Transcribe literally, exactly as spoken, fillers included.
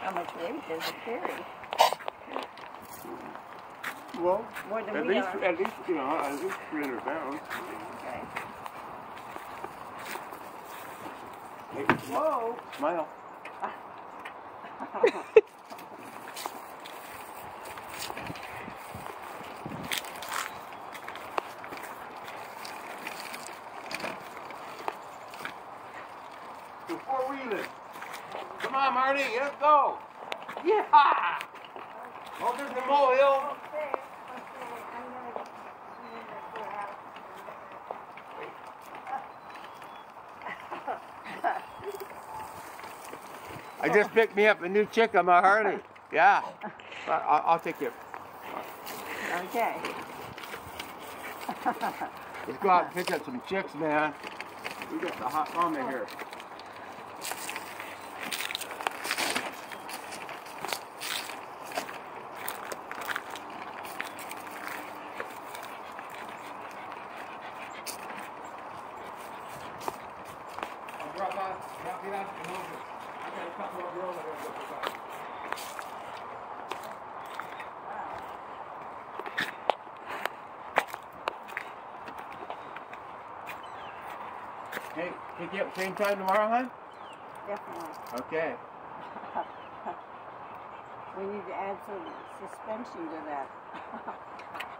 How much weight does it carry? Well, more than at we least, are. at least, you know, at least three hundred pounds. Okay. Hey, whoa! Smile. Four wheeling. Come on, Marty, let's go. Yeah. Oh, there's the molehill. Okay, okay, I'm gonna see the house. I just picked me up a new chick on my Harley. Yeah. I'll, I'll take you. Okay. Let's go out and pick up some chicks, man. We got the hot mama here. I'll drop out, drop you out the motor. I got a couple of girls I gotta go pick up. Hey, pick you up same time tomorrow, hon? Definitely. Okay. We need to add some suspension to that.